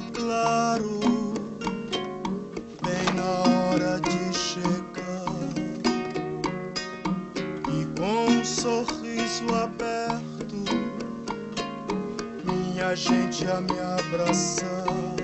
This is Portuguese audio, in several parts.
claro, bem na hora de chegar, e com um sorriso aberto, minha gente a me abraçar.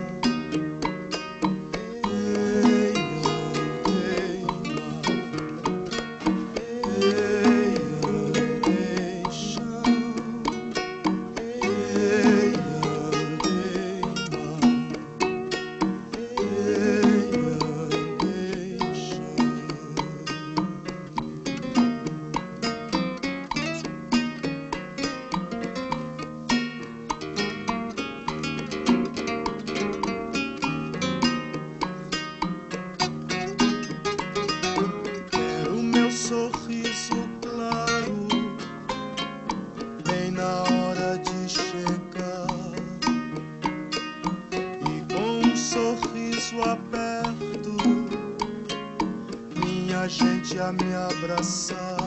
Sorriso claro, bem na hora de chegar, e com um sorriso aberto, minha gente a me abraçar.